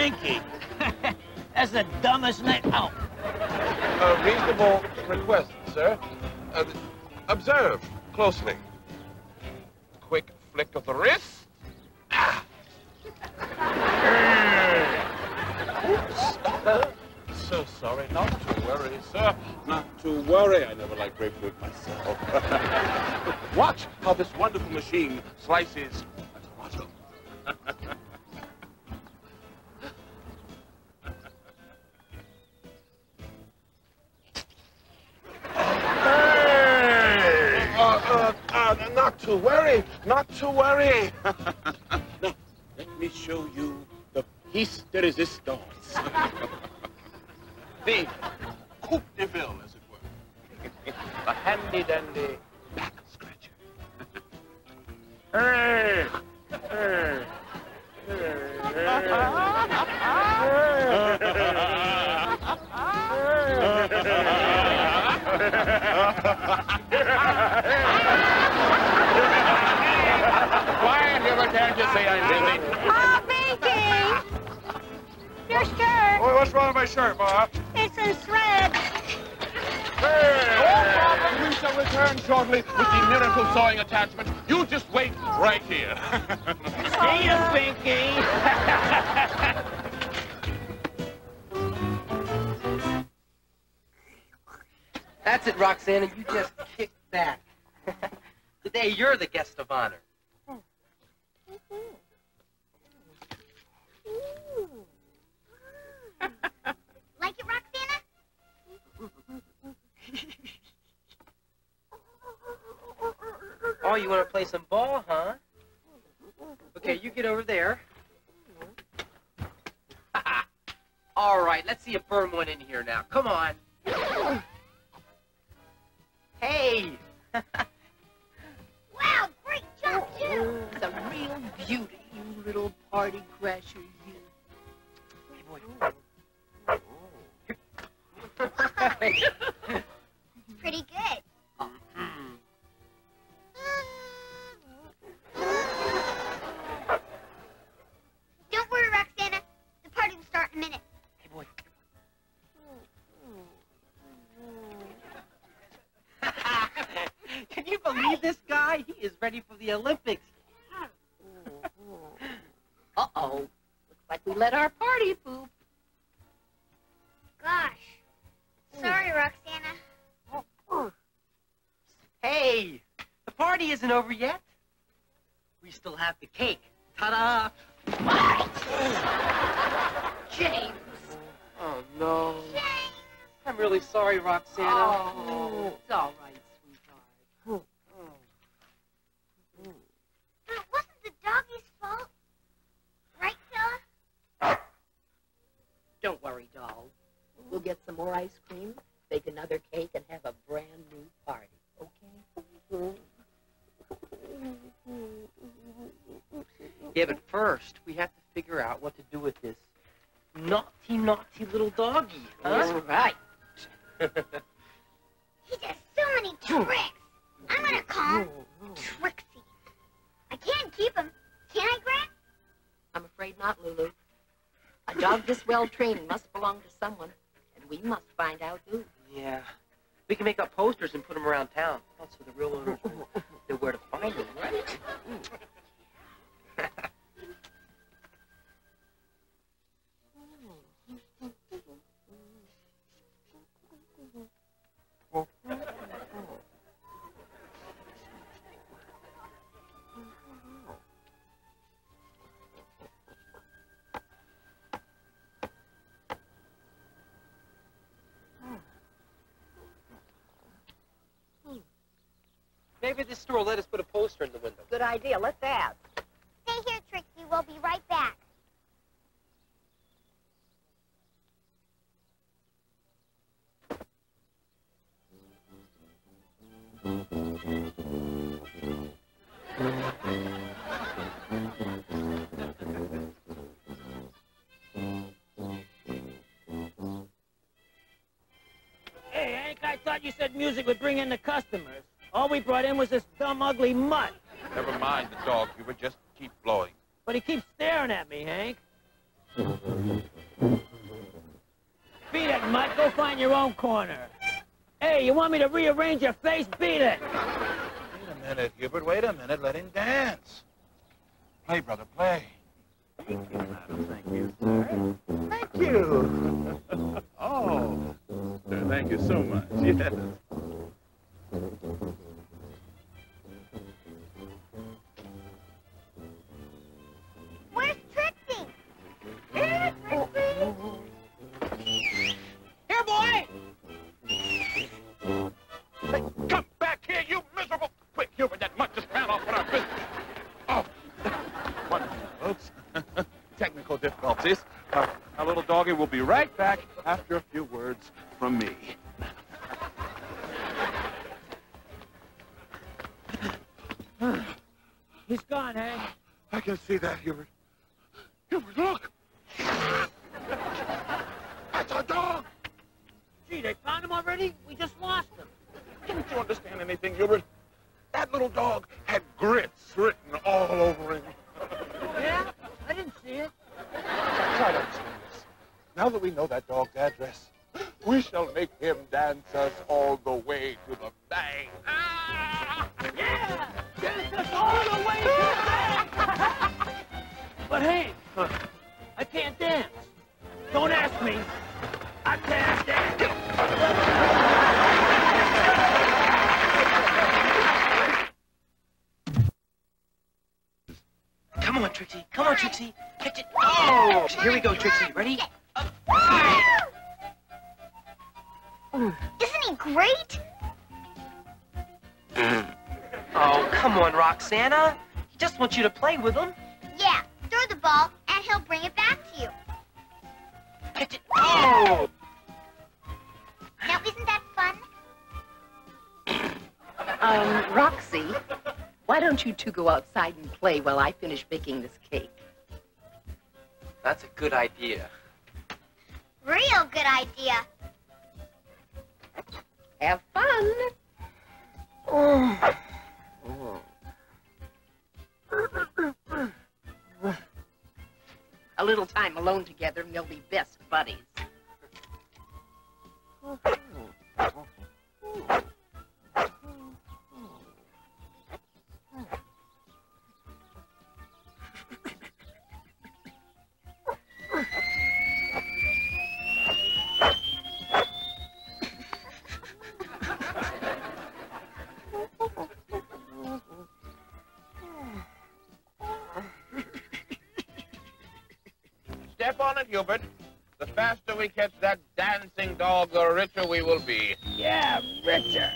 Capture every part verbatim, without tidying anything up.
Pinky. That's the dumbest name. Oh. A reasonable request, sir. Uh, observe closely. Quick flick of the wrist. Ah. Oops. So sorry. Not to worry, sir. Not to worry. I never liked grapefruit myself. Watch how this wonderful machine slices a tomato. Uh, uh, uh, not to worry, not to worry. Now, let me show you the piece de resistance. The coupe de ville, as it were. A handy-dandy back scratcher. Hey! Hey! Why never dare to say I'm busy? Oh, Pinky! Your shirt. Boy, what's wrong with my shirt, Bob? It's in shreds. Hey! No problem. We shall return shortly with the miracle sewing attachment. You just wait right here. See ya, Pinky. That's it, Roxanna. You just kick back. Today, you're the guest of honor. Like it, Roxanna? Oh, you want to play some ball, huh? Okay, you get over there. All right, let's see a firm one in here now. Come on. Hey! Wow, great jump, too. It's a real beauty, you little party crasher, you. Hey, boy. It's pretty good. Don't worry, Roxanna. The party will start in a minute. Hey, boy. Can you believe this guy? He is ready for the Olympics. Uh-oh. Looks like we let our party poop. Gosh. Sorry, Roxanna. Hey, the party isn't over yet. We still have the cake. Ta-da! What? James! Oh, no. James! I'm really sorry, Roxanna. Oh. It's all right, sweetheart. But it wasn't the doggy's fault. Right, fella? Don't worry, doll. We'll get some more ice cream, bake another cake, and have a brand new party, okay? Yeah, but first, we have to figure out what to do with this naughty, naughty little doggy, huh? That's right. He does so many tricks. I'm gonna call him Trixie. I can't keep him. Can I, Gran? I'm afraid not, Lulu. A dog this well trained must belong to someone, and we must find out who. Yeah. We can make up posters and put them around town. Also, the real owners will know where to find them, right? Maybe this store will let us put a poster in the window. Good idea. Let's ask. Stay here, Trixie. We'll be right back. Hey, Hank, I thought you said music would bring in the customers. All we brought in was this dumb, ugly mutt. Never mind the dog, Hubert. Just keep blowing. But he keeps staring at me, Hank. Beat it, Mike. Go find your own corner. Hey, you want me to rearrange your face? Beat it. Wait a minute, Hubert. Wait a minute. Let him dance. Play, brother, play. Thank you, madam. Thank you. Thank you. Oh, thank you so much. Yes. Where's Trixie? Here, boy! Hey, come back here, you miserable... Quick, Hubert, that mutt just ran off with our business. Oh, wonderful, folks. Technical difficulties. Uh, our little doggy will be right back after a few words from me. He's gone, eh? I can see that, Hubert. Hubert, look! That's our dog! Gee, they found him already? We just lost him. Don't you understand anything, Hubert? That little dog had grits written all over him. Yeah? I didn't see it. Try to understand this. Now that we know that dog's address, we shall make him dance us all the way to the bank. Ah! Yeah! Dance us all the way to the bank! But hey, I can't dance. Don't ask me. I can't dance. Come on, Trixie. Come on, Trixie. Catch it. Oh! Here we go, Trixie. Ready? Up. Isn't he great? Oh, come on, Roxana. He just wants you to play with him. Yeah, throw the ball and he'll bring it back to you. Catch it. Oh! Now, isn't that fun? Um, Roxy, why don't you two go outside and play while I finish baking this cake? That's a good idea. Real good idea. Have fun. Oh. A little time alone together and they'll be best buddies. Step on it, Hubert. The faster we catch that dancing dog, the richer we will be. Yeah, Richard.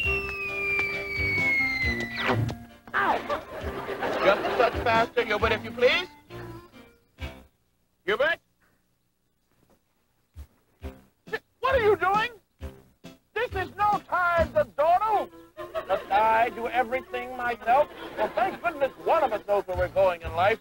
Ow! Just a touch faster, Hubert, if you please. Hubert? What are you doing? This is no time to dawdle. Must I do everything myself? Well, thank goodness one of us knows where we're going in life.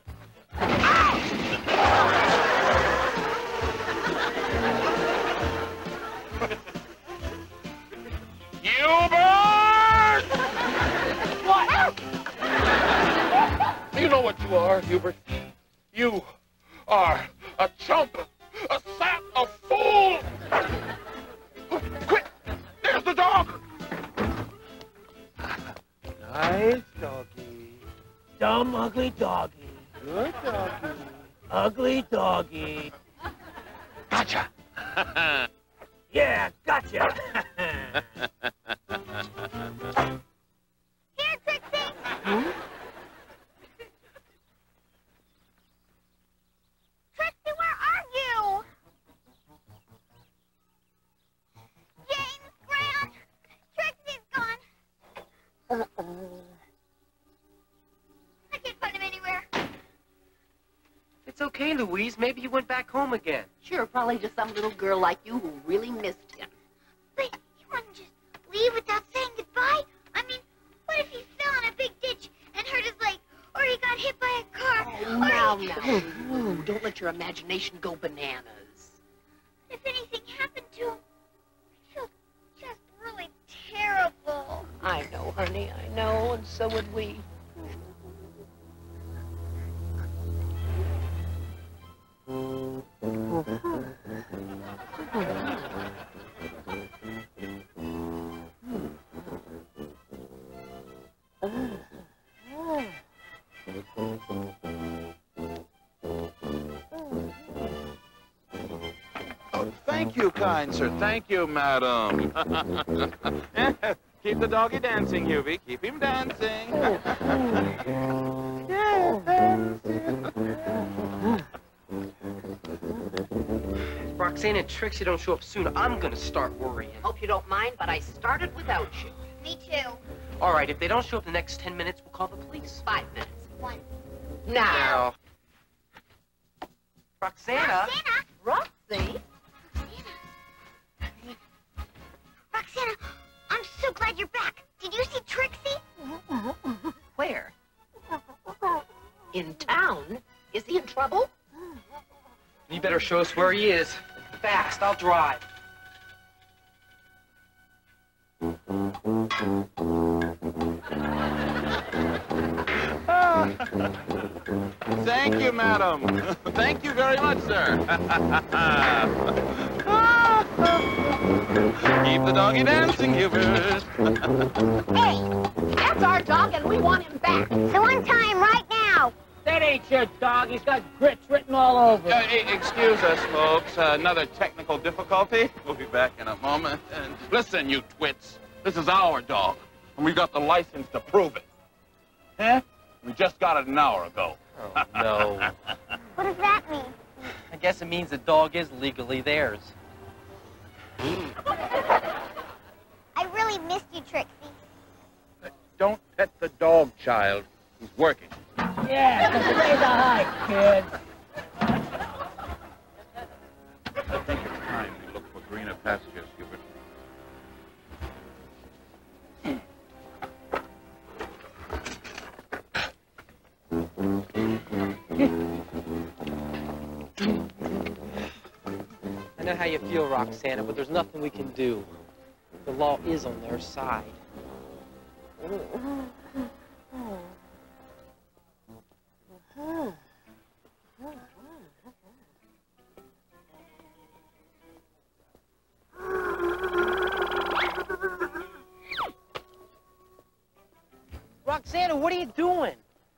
Hubert! What? You know what you are, Hubert. You are a chump, a sap, a fool. Oh, quick! There's the dog. Nice doggy. Dumb, ugly doggy. Good doggy. Ugly doggy. Gotcha. Yeah, gotcha. Here, Trixie. Hmm? Trixie, where are you? James, Grant, Trixie's gone. Uh-oh. I can't find him anywhere. It's okay, Louise. Maybe he went back home again. Sure, probably just some little girl like you who really missed him. But he wouldn't just leave without saying goodbye. I mean, what if he fell in a big ditch and hurt his leg? Or he got hit by a car? Oh, or now, he... now. Ooh, don't let your imagination go bananas. If anything happened to him, I feel just really terrible. I know, honey, I know, and so would we. Hmm. Thank you, kind sir. Thank you, madam. Keep the doggy dancing, Hubie. Keep him dancing. Yes, dancing. If Roxanne and Trixie don't show up soon, I'm gonna start worrying. Hope you don't mind, but I started without you. Me too. All right, if they don't show up the next ten minutes, we'll call the police. Five minutes. One. Now. Roxana. Roxana! Roxy? Roxana, I'm so glad you're back. Did you see Trixie? Where? In town? Is he in trouble? You better show us where he is. Fast, I'll drive. Thank you, madam. Thank you very much, sir. Keep the doggy dancing, Hubert. Hey, That's our dog, and we want him back. so untie him right now. That ain't your dog. He's got grits written all over Uh, him. e- excuse us, folks. Uh, another technical difficulty. We'll be back in a moment. And listen, you twits. This is our dog, and we got the license to prove it. Huh? We just got it an hour ago. Oh, no. What does that mean? I guess it means the dog is legally theirs. I really missed you, Trixie. Don't pet the dog, child. He's working. Yeah, so say the hike, kid. I think it's time we look for greener pastures, Hubert. I know how you feel, Roxana, but there's nothing we can do. The law is on their side. Roxana, what are you doing?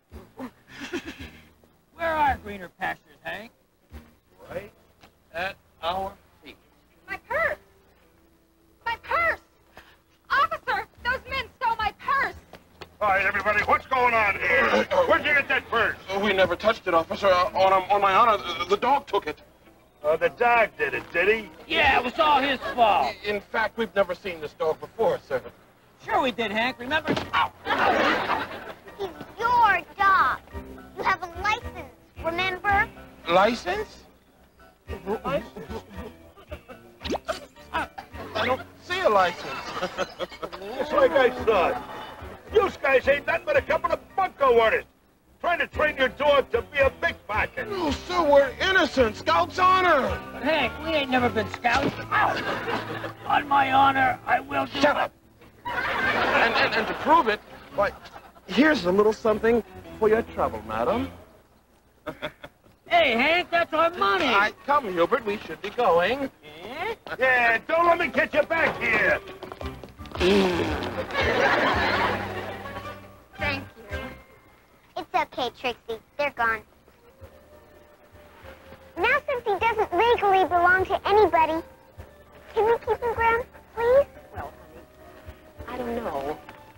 Where are greener pastures, Hank? Right at our feet. My purse! My purse! Officer, those men stole my purse! All right, everybody, what's going on here? Where'd you get that purse? Uh, We never touched it, officer. Uh, on, on my honor, the, the dog took it. Oh, the dog did it, did he? Yeah, it was all his fault. In fact, we've never seen this dog before, sir. Sure we did, Hank. Remember? Ow. He's your dog. You have a license, remember? License? License? I, I don't see a license. Just like I thought. You guys ain't nothing but a couple of bunco artists. Trying to train your dog to be a pickpocket. No, sir, we're innocent. Scout's honor. But Hank, we ain't never been scouts. Ow. On my honor, I will do Shut up. And, and, and to prove it, why, here's a little something for your trouble, madam. Hey, Hank, that's our money. I come, Hubert. We should be going. Eh? Yeah, don't let me get you back here. Thank you. It's okay, Trixie. They're gone. Now, since he doesn't legally belong to anybody, can we keep him, Graham, please? Well, honey, I don't know.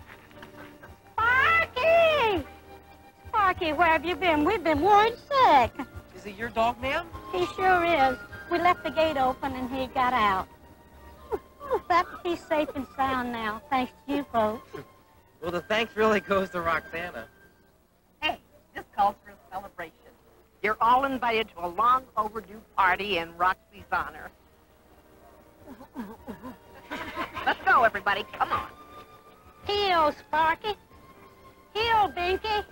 Sparky! Sparky, where have you been? We've been worried sick. Is it your dog, ma'am? He sure is. We left the gate open and he got out. But he's safe and sound now, thanks to you folks. Well, the thanks really goes to Roxana. Hey, this calls for a celebration. You're all invited to a long overdue party in Roxy's honor. Let's go, everybody. Come on. Heel, Sparky. Heel, Binky.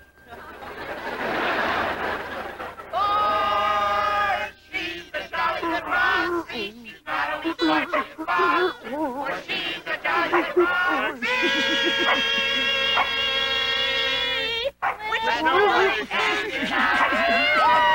Oh, she's the jolly good Roxy. She's not only gorgeous and fine, for she's the jolly good Roxy. Which nobody can deny.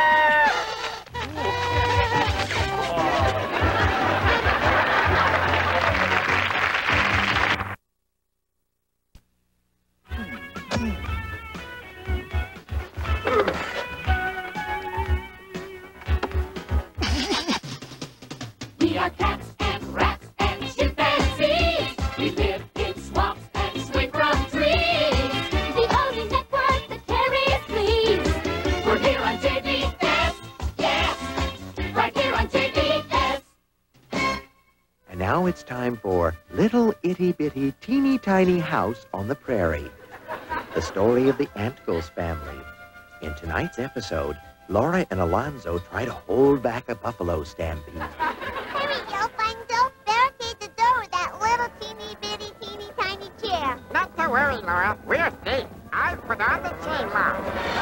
We are cats and rats and chimpanzees. We live in swamps and swing from trees. The only network that carries fleas. We're here on J B S, yes, right here on J B S. And now it's time for Little Itty Bitty Teeny Tiny House on the Prairie, the story of the Antgles family. In tonight's episode, Laura and Alonzo try to hold back a buffalo stampede. Here we go, Bunzo. Barricade the door with that little teeny bitty teeny tiny chair. Not to worry, Laura. We're safe. I've put on the chain lock.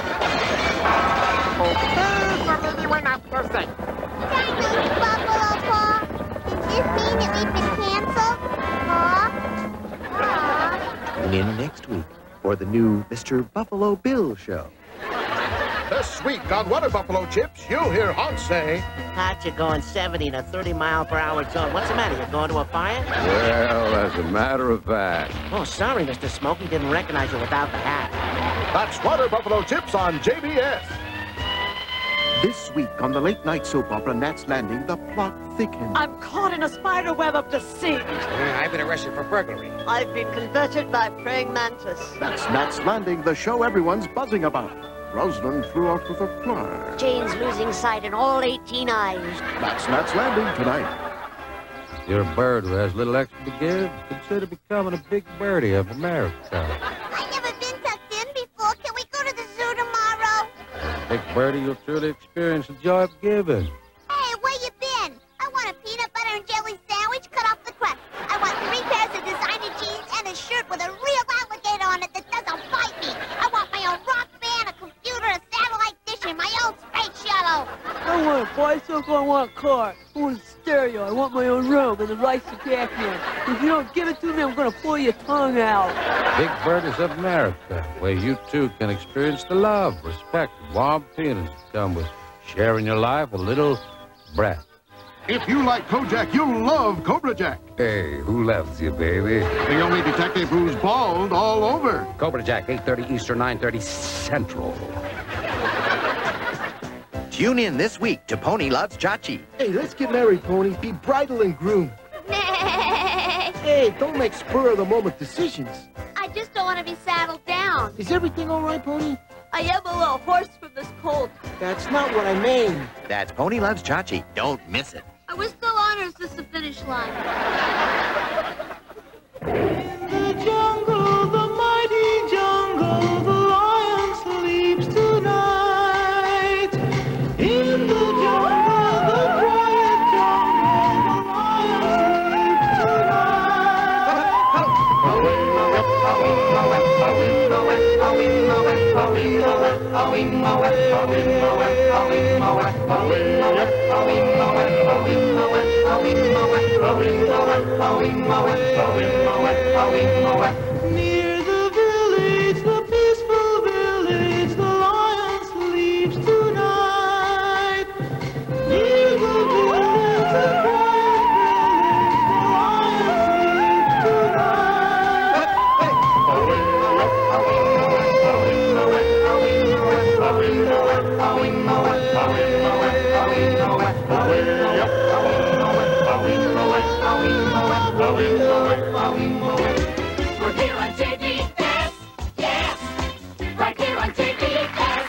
Okay, so maybe we're not so safe. Tiny buffalo paw. Does this mean that we've been canceled? Paw? Paw? Tune in next week for the new Mister Buffalo Bill show. This week on Water Buffalo Chips, you'll hear Hunt say, Hot, you're going seventy in a thirty mile per hour zone. What's the matter? You're going to a fire? Well, as a matter of fact. Oh, sorry, Mister Smokey. Didn't recognize you without the hat. that's Water Buffalo Chips on J B S. This week on the late-night soap opera Nat's Landing, the plot thickens. I'm caught in a spider web of deceit. Uh, I've been arrested for burglary. I've been converted by praying mantis. That's Nat's Landing, the show everyone's buzzing about. Rosalind flew off with a fly. Jane's losing sight in all eighteen eyes. That's Nat's Landing tonight. You're a bird who has little extra to give. Consider becoming a big birdie of America. I've never been tucked in before. Can we go to the zoo tomorrow? Big birdie, you'll truly experience the joy of giving. Hey, where you been? I want a peanut butter and jelly sandwich cut off the crust. I want three pairs of designer jeans and a shirt with a real alligator on it that doesn't bite me. I want my own rock band, a computer, a satellite dish, and my own space shuttle. I want a bicycle, I want a car, I want a stereo, I want my own room and the rights to Pac-Man. If you don't give it to me, I'm gonna pull your tongue out. Big birdies of America, where you too can experience the love, respect, and warm feelings that come with sharing your life with a little breath. If you like Kojak, you'll love Cobra Jack. Hey, who loves you, baby? The only detective who's bald all over. Cobra Jack, eight thirty Eastern, nine thirty Central. Tune in this week to Pony Loves Chachi. Hey, let's get married, Pony. Be bridal and groom. Hey, don't make spur-of-the-moment decisions. I just don't want to be saddled down. Is everything all right, Pony? I am a little hoarse from this cold. That's not what I mean. That's Pony Loves Chachi. Don't miss it. Are we still on, or is this the finish line? In the jungle, the mighty jungle, the lion sleeps tonight. In the jungle, the quiet jungle, the lion sleeps Near the village, the peaceful village, the lion sleeps tonight. Near the village, the quiet village, the lion We're here on J B S, yes, right here on J B S.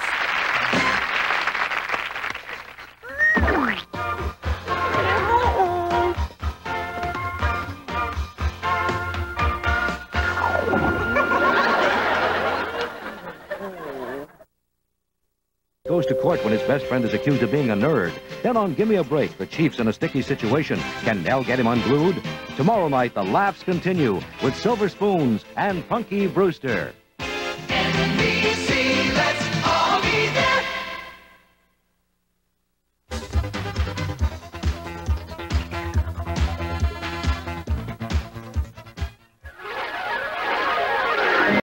Goes to court when his best friend is accused of being a nerd. Then on Gimme a Break, the chief's in a sticky situation. Can Nell get him unglued? Tomorrow night, the laughs continue with Silver Spoons and Punky Brewster.